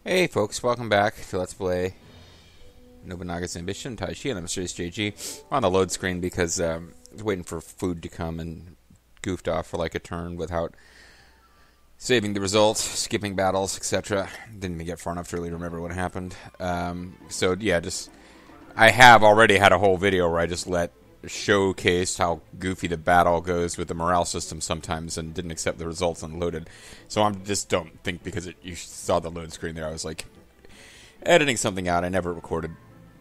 Hey folks, welcome back to Let's Play Nobunaga's Ambition, Taishi, and I'm Mysterious JG. I'm on the load screen because I was waiting for food to come and goofed off for like a turn without saving the results, skipping battles, etc. Didn't even get far enough to really remember what happened. So yeah, I have already had a whole video where I just showcased how goofy the battle goes with the morale system sometimes and didn't accept the results unloaded. So I just don't think because you saw the load screen there, I was like editing something out. I never recorded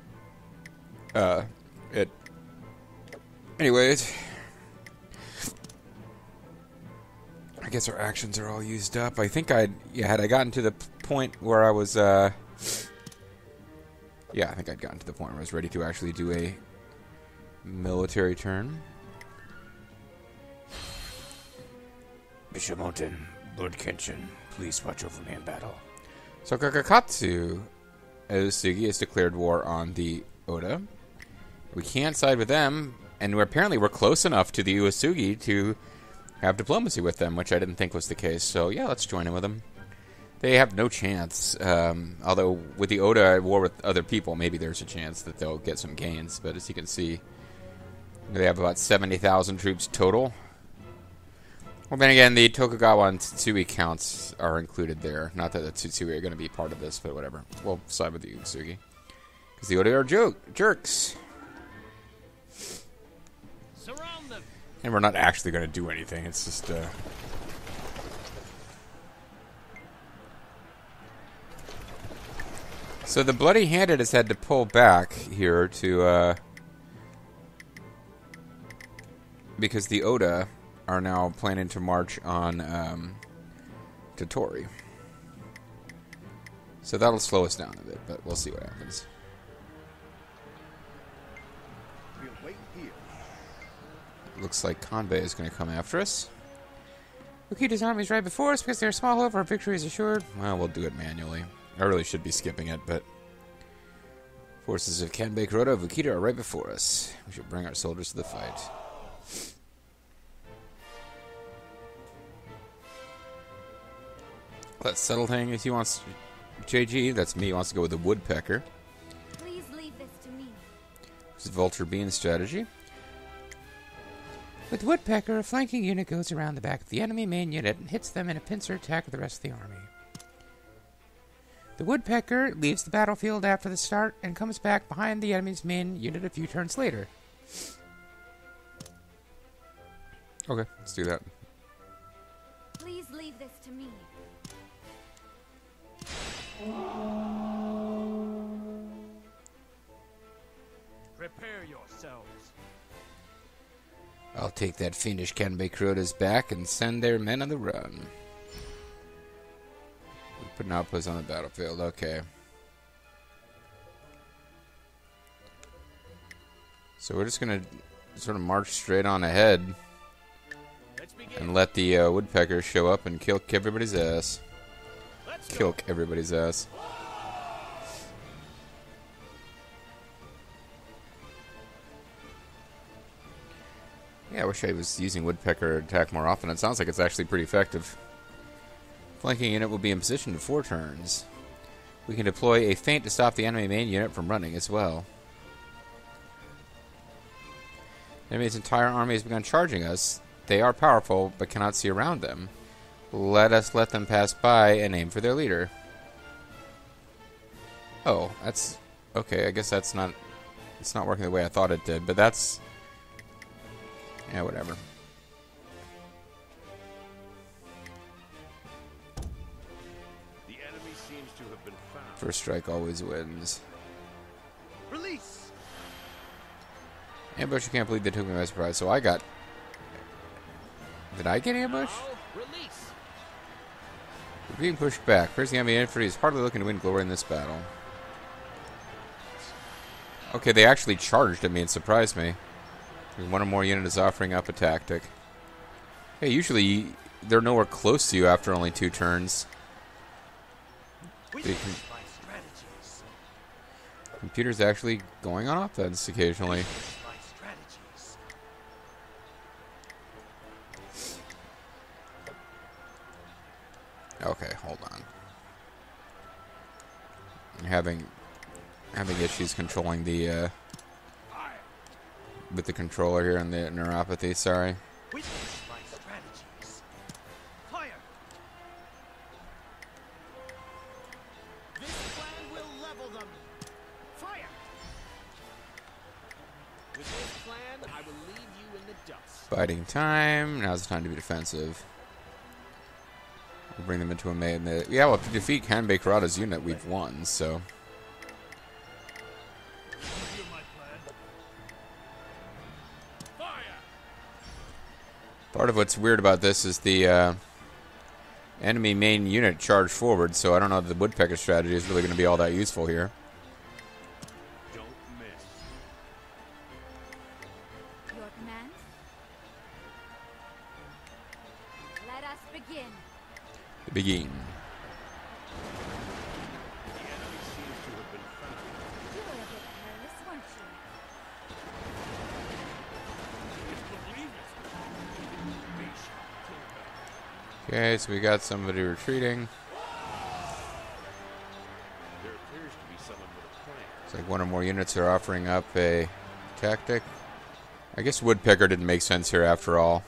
it. Anyways, I guess our actions are all used up. I think had I gotten to the point where I was I think I'd gotten to the point where I was ready to actually do a military turn. Bishop Mountain, Lord Kenshin, please watch over me in battle. So Kakakatsu Uesugi has declared war on the Oda. We can't side with them, and we're close enough to the Uesugi to have diplomacy with them, which I didn't think was the case. So yeah, let's join in with them. They have no chance. Although with the Oda at war with other people, maybe there's a chance that they'll get some gains. But as you can see, they have about 70,000 troops total. Well, then again, the Tokugawa and Tsutsui counts are included there. Not that the Tsutsui are going to be part of this, but whatever. We'll side with the Uesugi. Because the Oda are jerks. Surround them. And we're not actually going to do anything. It's just, So the Bloody Handed has had to pull back here to, because the Oda are now planning to march on Tottori. So that'll slow us down a bit, but we'll see what happens. We'll wait here. Looks like Kanbei is going to come after us. Ukita's army is right before us because they're small over. Our victory is assured. Well, we'll do it manually. I really should be skipping it, but forces of Kanbei Kuroda of Ukita are right before us. We should bring our soldiers to the fight. Let's settle things. He wants JG. That's me. He wants to go with the Woodpecker. Please leave this to me. This is Vulture Bean's strategy. With Woodpecker, a flanking unit goes around the back of the enemy main unit and hits them in a pincer attack with the rest of the army. The Woodpecker leaves the battlefield after the start and comes back behind the enemy's main unit a few turns later. Okay, let's do that. Please leave this to me. Prepare yourselves. I'll take that fiendish Kanbei Kuroda's back and send their men on the run. We put an outpost on the battlefield, okay. So we're just gonna sort of march straight on ahead Let's begin. and let the Woodpecker show up and kill everybody's ass. Let's Kill everybody's ass. Yeah, I wish I was using Woodpecker attack more often. It sounds like it's actually pretty effective. Flanking unit will be in position for 4 turns. We can deploy a feint to stop the enemy main unit from running as well. The enemy's entire army has begun charging us. They are powerful, but cannot see around them. Let us let them pass by and aim for their leader. Oh, that's... okay, I guess that's not... it's not working the way I thought it did, but that's... yeah, whatever. The enemy seems to have been found. First strike always wins. Release. Ambush, you can't believe they took me by surprise, so I got... did I get ambush? Now, release. We're being pushed back. First, the enemy infantry is hardly looking to win glory in this battle. Okay, they actually charged at me and surprised me. One or more unit is offering up a tactic. Hey, usually they're nowhere close to you after only 2 turns. We They use can- my strategies. Computer's actually going on offense occasionally. My strategies. Okay, hold on. having issues controlling the with the controller here and the neuropathy. Sorry. Witness my strategies. Fire! This plan will level them. Fire! With this plan, I will leave you in the dust. Fighting time. Now's the time to be defensive. We'll bring them into a melee. Yeah, well, to defeat Kanbei Kurata's unit, we've won, so. Part of what's weird about this is the enemy main unit charged forward, so I don't know if the woodpecker strategy is really going to be all that useful here. Don't miss. Your command? Let us begin. Begin. The enemy seems to have been found. You were a bit careless, weren't you? Okay, so we got somebody retreating. There appears to be someone with a plan. It's like one or more units are offering up a tactic. I guess woodpecker didn't make sense here after all.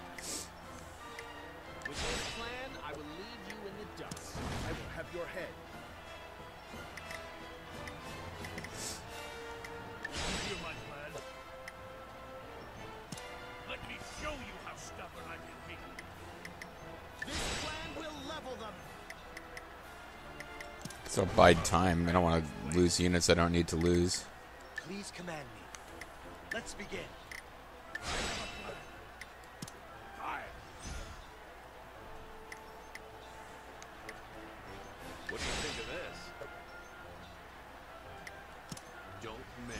With this plan, I will leave you in the dust. I will have your head. Hear my plan? Let me show you how stubborn I can be. This plan will level them. So bide time. I don't want to lose units I don't need to lose. Please command me. Let's begin. What do you think of this? Don't miss.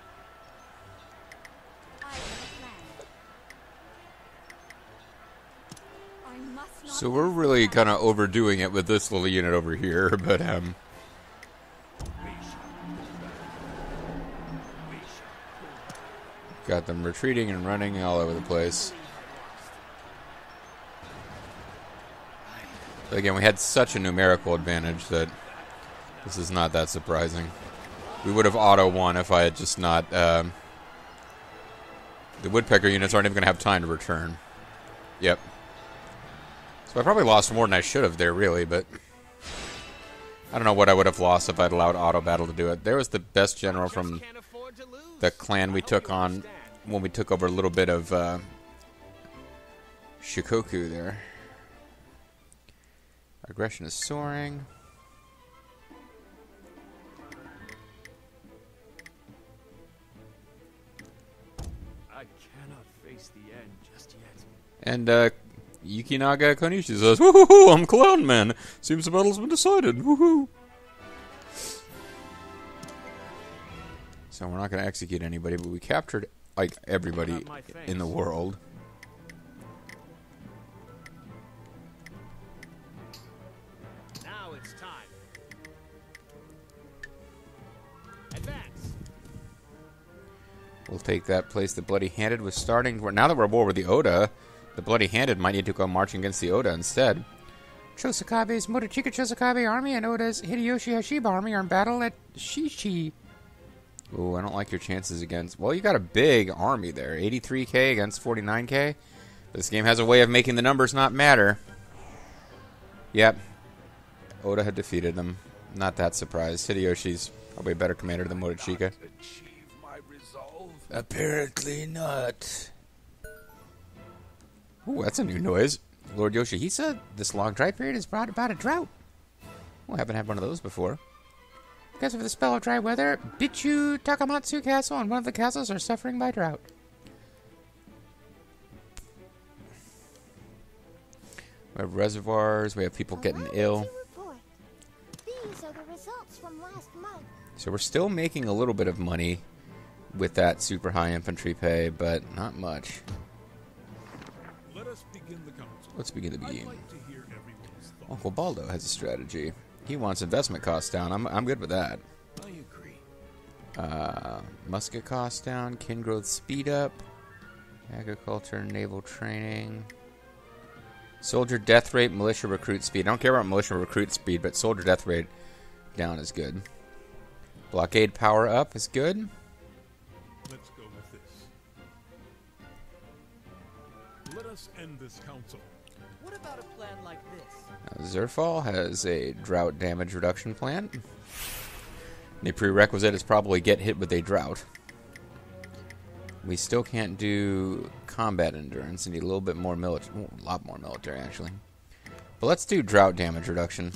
I have a plan. I must not So we're lose really this plan. kind of overdoing it with this little unit over here, but We shall pull back. We shall pull back. got them retreating and running all over the place. But again, we had such a numerical advantage that this is not that surprising. We would have auto-won if I had just not... the woodpecker units aren't even going to have time to return. Yep. So I probably lost more than I should have there, really, but... I don't know what I would have lost if I'd allowed auto battle to do it. There was the best general from Can't afford to lose. the clan we took on when we took over a little bit of Shikoku there. Aggression is soaring. I cannot face the end just yet. And Yukinaga Konishi says, "Woohoo! I'm Clown Man. Seems the battle's been decided. Woohoo!" So we're not going to execute anybody, but we captured like everybody in the world. Now it's time. Advance. We'll take that place. The Bloody Handed was starting. Now that we're at war with the Oda, the Bloody Handed might need to go marching against the Oda instead. Chosakabe's Motochika Chosakabe army and Oda's Hideyoshi Hashiba army are in battle at Shichi. Ooh, I don't like your chances against... Well, you got a big army there. 83k against 49k. This game has a way of making the numbers not matter. Yep. Oda had defeated them. Not that surprised. Hideyoshi's probably a better commander than Motochika. Achieve my resolve. Apparently not. Ooh, that's a new noise. Lord Yoshihisa, this long dry period has brought about a drought. We haven't had one of those before. Because of the spell of dry weather, Bichu Takamatsu Castle and one of the castles are suffering by drought. We have reservoirs, we have people getting ill. Report. These are the results from last month. So we're still making a little bit of money with that super high infantry pay, but not much. Let us begin the council. Let's begin to I'd begin. like to hear everyone's thoughts. Uncle Baldo has a strategy. He wants investment costs down. I'm good with that. I agree. Musket costs down, kin growth speed up, agriculture, naval training, soldier death rate, militia recruit speed. I don't care about militia recruit speed, but soldier death rate down is good. Blockade power up is good. Let's go with this. Let us end this council. What about a plan like this? Zerfall has a drought damage reduction plan. The prerequisite is probably get hit with a drought. We still can't do combat endurance. We need a little bit more military. A lot more military, actually. But let's do drought damage reduction.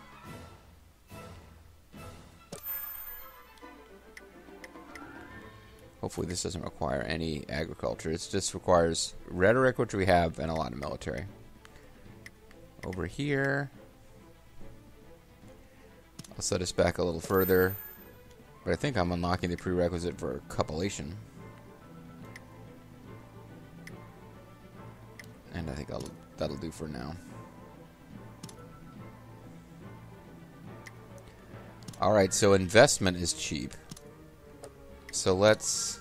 Hopefully this doesn't require any agriculture. It just requires rhetoric, which we have, and a lot of military. Over here, I'll set us back a little further. But I think I'm unlocking the prerequisite for copulation. And I think that'll do for now. Alright, so investment is cheap. So let's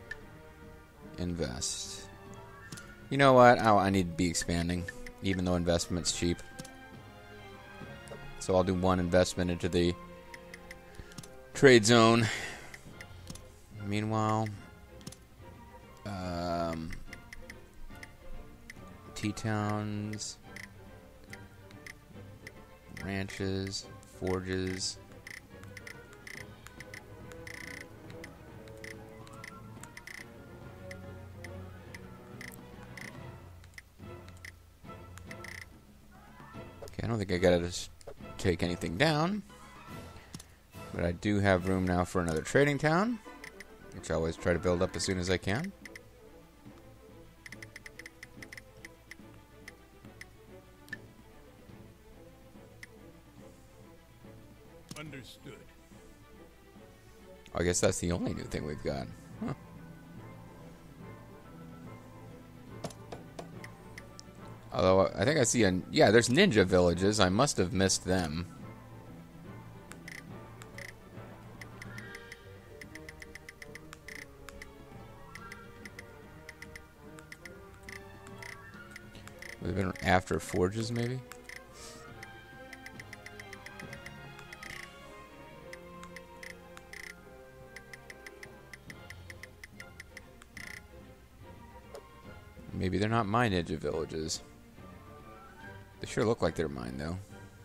invest. You know what? I need to be expanding, even though investment's cheap. So I'll do one investment into the trade zone. Meanwhile, T-towns, ranches, forges. Okay, I don't think I gotta take anything down. But I do have room now for another trading town, which I always try to build up as soon as I can. Understood. I guess that's the only new thing we've got. Huh. Although, I think I see yeah, there's ninja villages. I must have missed them. We've been after forges, maybe? Maybe they're not my ninja villages. They sure look like they're mine, though.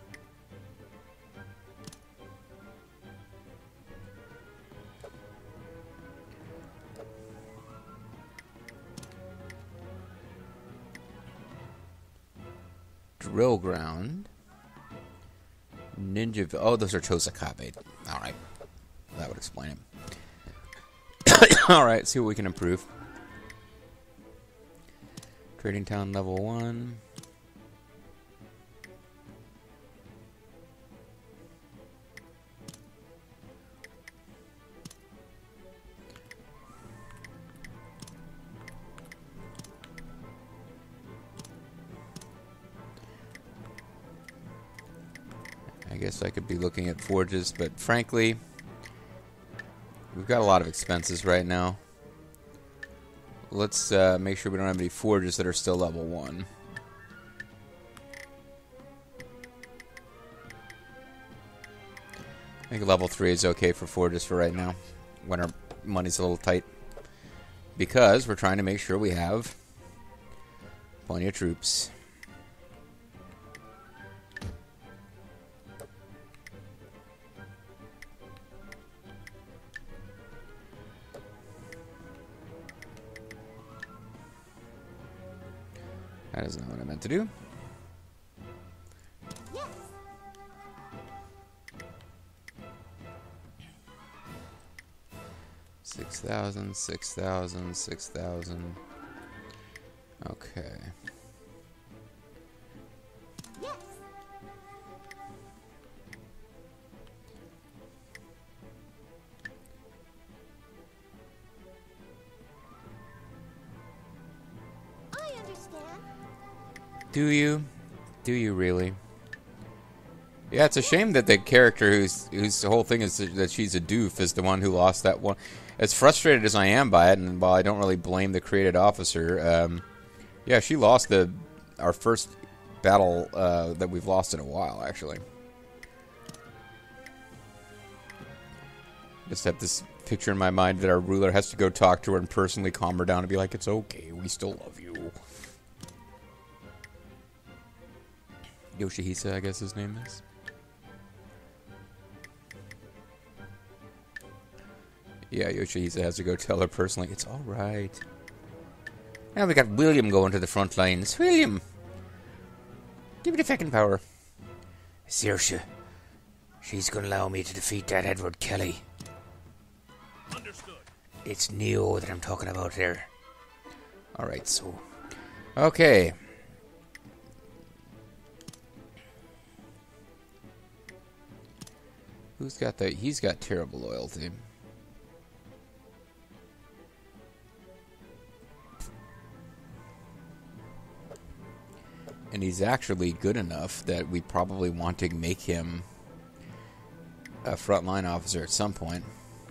Drill ground. Ninja. Oh, those are Chosakabe. Alright. That would explain it. Alright, see what we can improve. Trading town level 1. I guess I could be looking at forges, but frankly, we've got a lot of expenses right now. Let's make sure we don't have any forges that are still level 1. I think level 3 is okay for forges for right now, when our money's a little tight. Because we're trying to make sure we have plenty of troops. That is not what I meant to do. Yes. $6,000, $6,000, $6,000. Okay. Yes. I understand. Do you? Do you really? Yeah, it's a shame that the character whose whole thing is that she's a doof is the one who lost that one. As frustrated as I am by it, and while I don't really blame the created officer, yeah, she lost our first battle that we've lost in a while, actually. Just have this picture in my mind that our ruler has to go talk to her and personally calm her down and be like, it's okay, we still love you. Yoshihisa, I guess his name is. Yeah, Yoshihisa has to go tell her personally, it's alright. Now we got William going to the front lines. William! Give me the fucking power. Saoirse. She's gonna allow me to defeat that Edward Kelly. Understood. It's Neo that I'm talking about there. Alright, so... Okay. Who's got the... He's got terrible loyalty. And he's actually good enough that we probably want to make him a frontline officer at some point.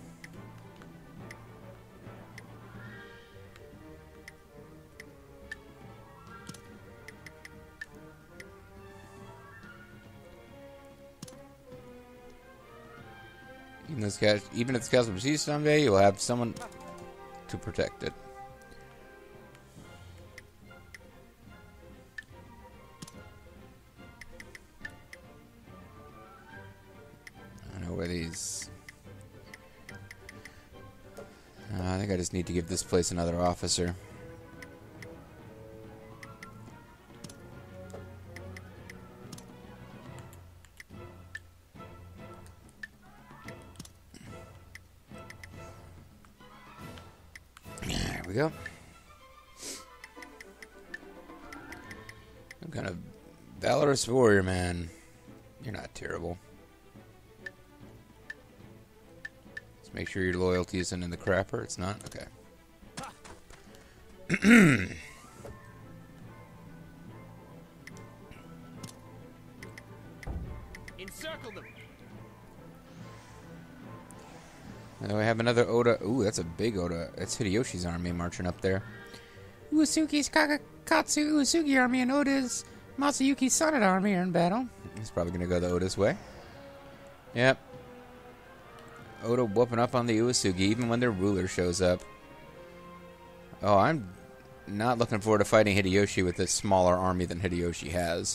Even if this castle proceeds someday, you'll have someone to protect it. I think I just need to give this place another officer. There we go. Some kind of valorous warrior, man. You're not terrible. Make sure your loyalty isn't in the crapper. It's not? Okay. Encircle them. Now we have another Oda. Ooh, that's a big Oda. That's Hideyoshi's army marching up there. Uesugi's Kakakatsu Uesugi army and Oda's Masayuki Sanada army are in battle. He's probably going to go the Oda's way. Yep. Oda whooping up on the Uesugi even when their ruler shows up. Oh, I'm not looking forward to fighting Hideyoshi with a smaller army than Hideyoshi has.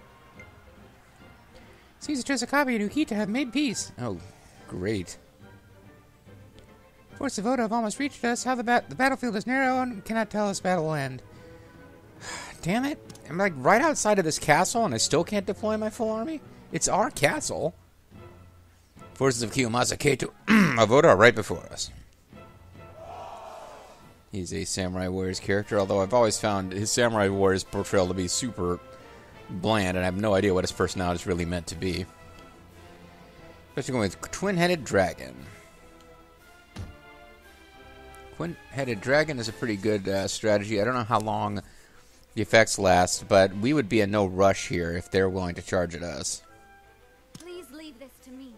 Caesar Tsukabe and Ukita have made peace. Oh, great. Forces of Oda have almost reached us. How the battlefield is narrow and cannot tell us battle will end. Damn it. I'm like right outside of this castle and I still can't deploy my full army? It's our castle. Forces of Kiyomasa Kato of Oda are right before us. He's a Samurai Warriors character, although I've always found his Samurai Warriors portrayal to be super bland, and I have no idea what his personality is really meant to be. Especially going with Twin-Headed Dragon. Twin-Headed Dragon is a pretty good strategy. I don't know how long the effects last, but we would be in no rush here if they're willing to charge at us. Please leave this to me.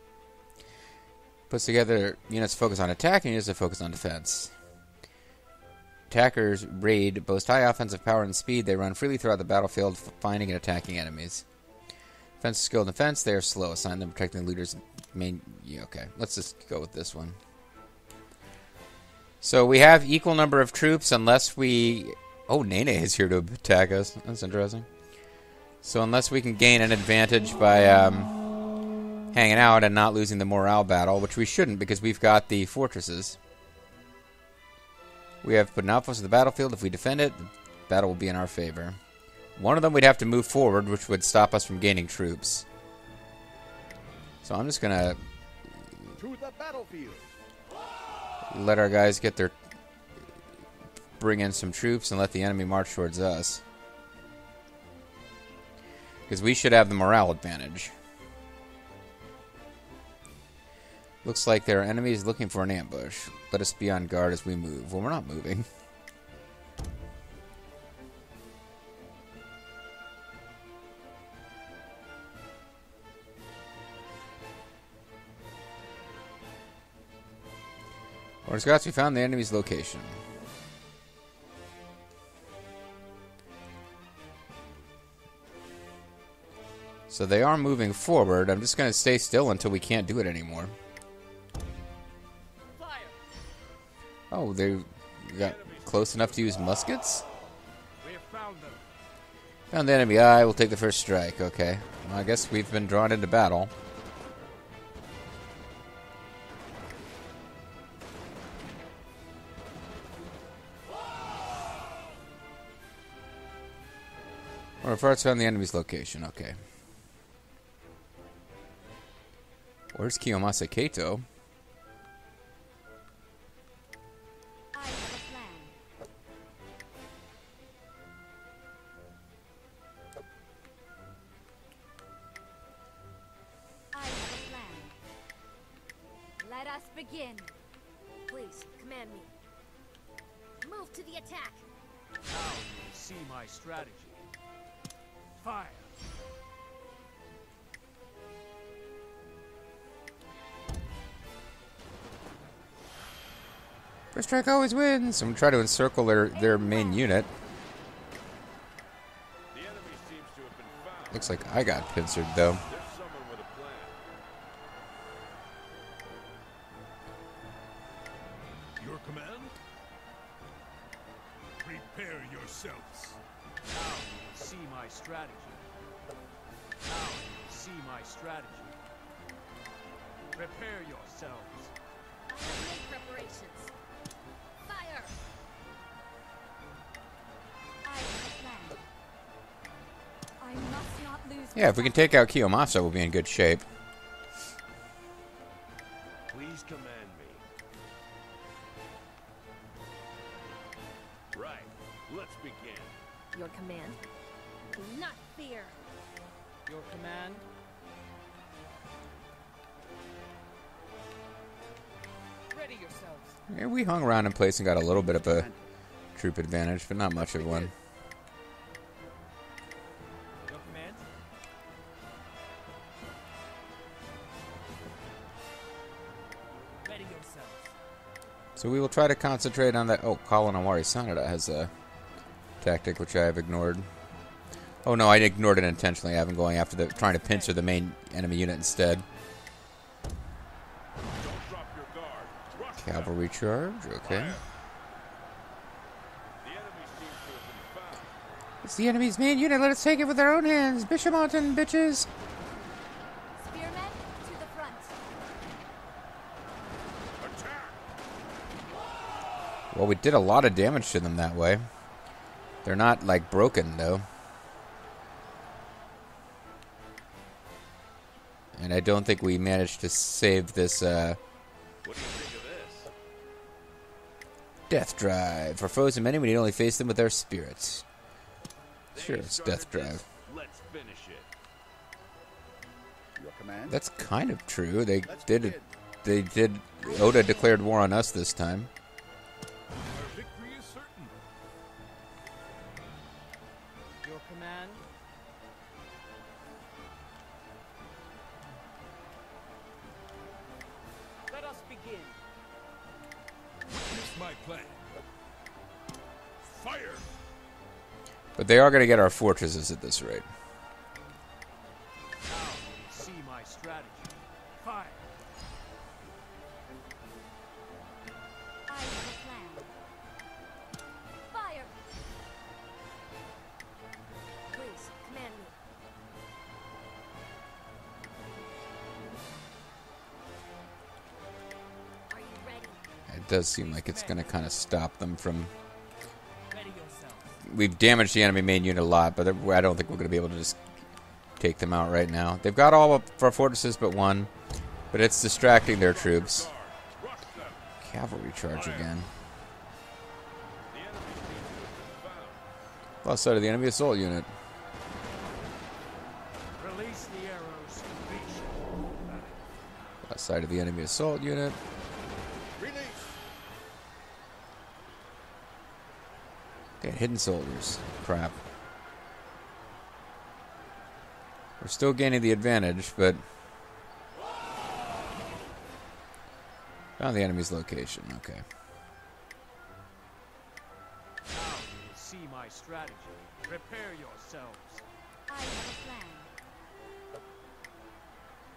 Puts together units focus on attack and units that focus on defense. Attackers raid boast high offensive power and speed. They run freely throughout the battlefield, finding and attacking enemies. Defense skill and defense, they are slow. Assign them protecting the looters. Okay, let's just go with this one. So we have equal number of troops unless we... Oh, Nene is here to attack us. That's interesting. So unless we can gain an advantage by... hanging out and not losing the morale battle, which we shouldn't because we've got the fortresses. We have put an outpost in the battlefield. If we defend it, the battle will be in our favor. One of them we'd have to move forward, which would stop us from gaining troops. So I'm just going to the battlefield. Let our guys get their... bring in some troops and let the enemy march towards us. Because we should have the morale advantage. Looks like there are enemies looking for an ambush. Let us be on guard as we move. Well, we're not moving. Order Scots, we found the enemy's location. So they are moving forward. I'm just going to stay still until we can't do it anymore. Oh, they got close enough to use muskets? We have found them. Found the enemy. I will take the first strike. Okay. Well, I guess we've been drawn into battle. Or first found the enemy's location. Okay. Where's Kiyomasa Kato? I have a plan. I have a plan. Let us begin. Please, command me. Move to the attack. Now you see my strategy. Fire. First strike always wins. I'm gonna try to encircle their main unit. The enemy seems to have been found. Looks like I got pincered though. There's someone with a plan. Your command? Prepare yourselves. Now you see my strategy. Now you see my strategy. Prepare yourselves. I have made preparations. Fire! I have a plan. I must not lose. Yeah, if we can take out Kiyomasa, we'll be in good shape. Please command me. Right. Let's begin. Your command. Do not fear. Your command. Ready yourselves. Yeah, we hung around in place and got a little bit of a troop advantage, but not much of one. Your command. Ready yourselves. So we will try to concentrate on that. Oh, Kawanawari Sanada has a tactic which I have ignored. Oh no, I ignored it intentionally. I've been going after trying to pincer the main enemy unit instead. Don't drop your guard. Rush them. Cavalry charge, okay. The enemy seems to have been found. It's the enemy's main unit. Let us take it with our own hands. Bishamonten, bitches. Spearmen to the front. Attack! Well, we did a lot of damage to them that way. They're not, like, broken, though. And I don't think we managed to save this, What do you think of this? Death Drive. For foes and many, we need only face them with our spirits. They Sure, it's started Death Drive. this. Let's finish it. Your command? That's kind of true. They Let's did begin. They did. Oda declared war on us this time. Our victory is certain. Your command. Let us begin. Witness my plan. Fire! But they are going to get our fortresses at this rate. Now you see my strategy. Fire. I have a plan. Fire! Please, command me. Are you ready? It does seem like it's going to kind of stop them from... Ready yourselves. We've damaged the enemy main unit a lot, but I don't think we're going to be able to just take them out right now. They've got all of our fortresses but one, but it's distracting their troops. Rush them. Cavalry charge again. The enemy seems to have been found. Lost sight of the enemy assault unit. Release the arrows to reach. Lost sight of the enemy assault unit. Release! They had hidden soldiers. Crap. We're still gaining the advantage, but... Found the enemy's location. Okay. Now you see my strategy. Prepare yourselves. I have a plan.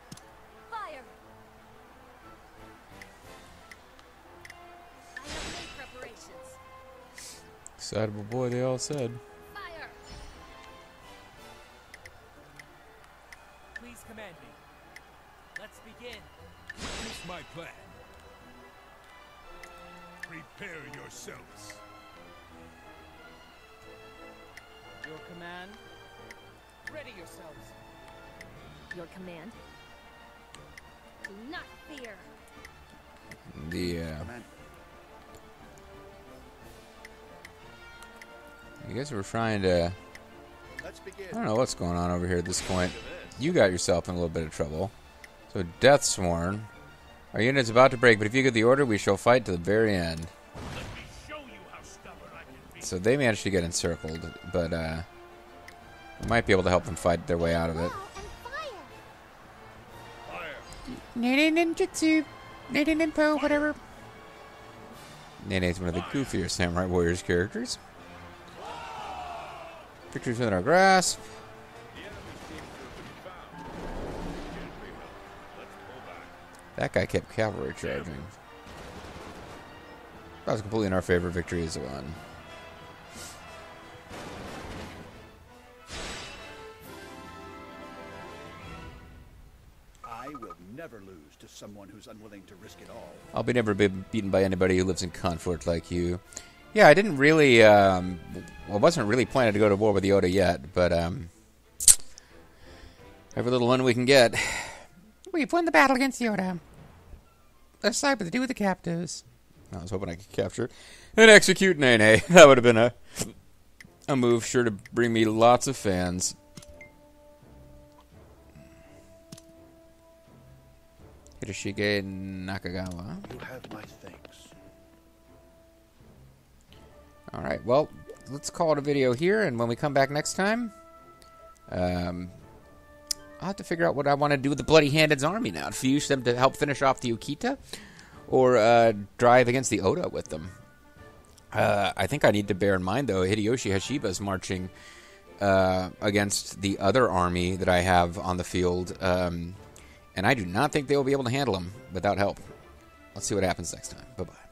Fire! I have made Excitable boy, they all said. Fire! Please command me. Let's begin. Witness my plan. Prepare yourselves. Your command. Ready yourselves. Your command. Do not fear. The Command. you guys were trying to. Let's begin. I don't know what's going on over here at this point. You got yourself in a little bit of trouble. So Deathsworn. Our unit's about to break, but if you get the order, we shall fight to the very end. Let me show you how stubborn I can be. So they managed to get encircled, but we might be able to help them fight their way out of it. Wall and fire. Fire. Nene Ninjutsu, Nene Ninpo, whatever. Nene's one of the goofier Samurai Warriors characters. Victory's within our grasp. The enemy seems to have been found. Gently now. Let's pull back. That guy kept cavalry charging. That was completely in our favor. Victory is won. I will never lose to someone who's unwilling to risk it all. I'll be never be beaten by anybody who lives in conflict like you. Yeah, I didn't really, I wasn't really planning to go to war with Yoda yet, but, every little one we can get. We've won the battle against Yoda. Let's side with the do with the captives. I was hoping I could capture and execute Nene. That would have been a move sure to bring me lots of fans. Hiroshige Nakagawa. You have my thanks. Alright, well, let's call it a video here, and when we come back next time, I'll have to figure out what I want to do with the Bloody Handed's army now. To use them to help finish off the Ukita, or drive against the Oda with them. I think I need to bear in mind, though, Hideyoshi Hashiba's marching against the other army that I have on the field, and I do not think they will be able to handle him without help. Let's see what happens next time. Bye-bye.